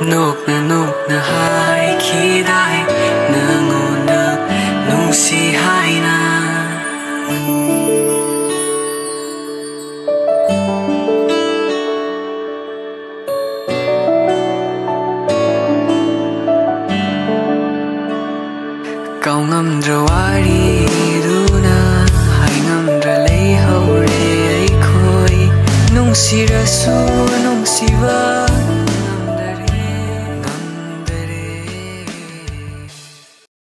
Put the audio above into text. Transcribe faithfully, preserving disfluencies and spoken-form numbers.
Nokna nokna haikidai nangonda nungsi haina. Kau ngamdra wariduna hai ngamdra leihore aikhoi nungsirasu nungsiba